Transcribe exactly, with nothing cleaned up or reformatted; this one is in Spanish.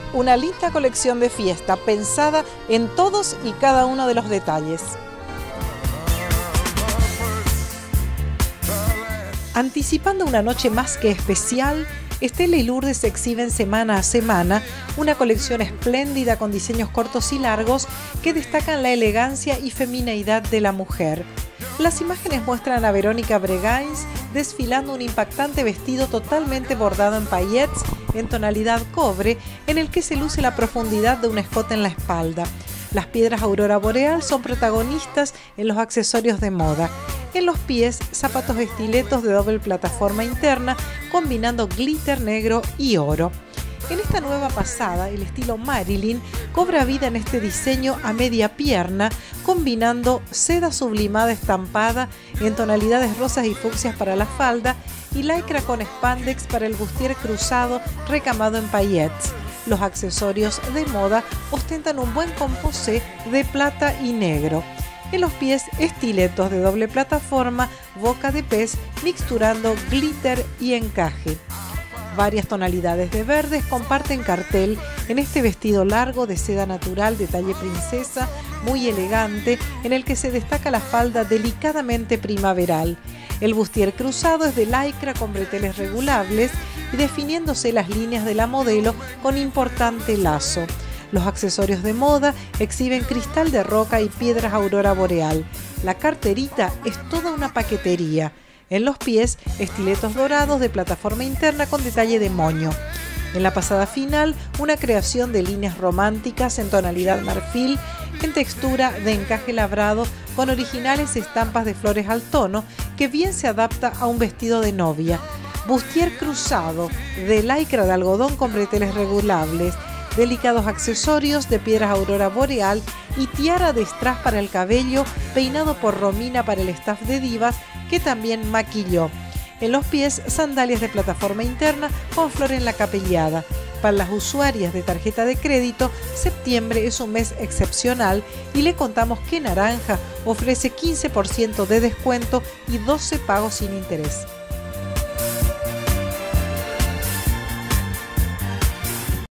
Una linda colección de fiesta pensada en todos y cada uno de los detalles. Anticipando una noche más que especial, Estela y Lourdes exhiben semana a semana una colección espléndida con diseños cortos y largos que destacan la elegancia y femineidad de la mujer. Las imágenes muestran a Verónica Bregains desfilando un impactante vestido totalmente bordado en paillettes en tonalidad cobre, en el que se luce la profundidad de un escote en la espalda. Las piedras aurora boreal son protagonistas en los accesorios de moda. En los pies, zapatos estiletos de doble plataforma interna, combinando glitter negro y oro. En esta nueva pasada, el estilo Marilyn cobra vida en este diseño a media pierna, combinando seda sublimada estampada en tonalidades rosas y fucsias para la falda y lycra con spandex para el bustier cruzado recamado en paillettes. Los accesorios de moda ostentan un buen composé de plata y negro. En los pies, estiletos de doble plataforma, boca de pez, mixturando glitter y encaje. Varias tonalidades de verdes comparten cartel en este vestido largo de seda natural de talle princesa, muy elegante, en el que se destaca la falda delicadamente primaveral. El bustier cruzado es de lycra con breteles regulables y definiéndose las líneas de la modelo con importante lazo. Los accesorios de moda exhiben cristal de roca y piedras aurora boreal. La carterita es toda una paquetería. En los pies, estiletos dorados de plataforma interna con detalle de moño. En la pasada final, una creación de líneas románticas en tonalidad marfil, en textura de encaje labrado con originales estampas de flores al tono, que bien se adapta a un vestido de novia. Bustier cruzado de lycra de algodón con breteles regulables, delicados accesorios de piedras aurora boreal y tiara de strass para el cabello, peinado por Romina para el staff de divas, que también maquilló. En los pies, sandalias de plataforma interna con flor en la capellada. Para las usuarias de tarjeta de crédito, septiembre es un mes excepcional y le contamos que Naranja ofrece quince por ciento de descuento y doce pagos sin interés.